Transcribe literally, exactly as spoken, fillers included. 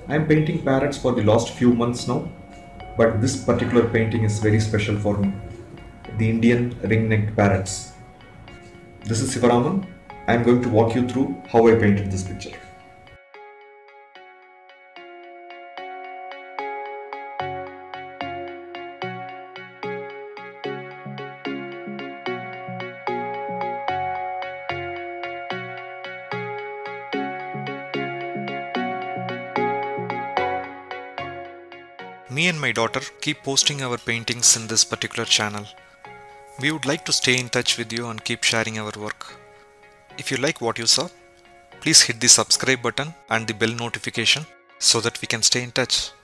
I am painting parrots for the last few months now, but this particular painting is very special for me. The Indian ring-necked parrots. This is Sivaraman. I am going to walk you through how I painted this picture. Me and my daughter keep posting our paintings in this particular channel. We would like to stay in touch with you and keep sharing our work. If you like what you saw, please hit the subscribe button and the bell notification so that we can stay in touch.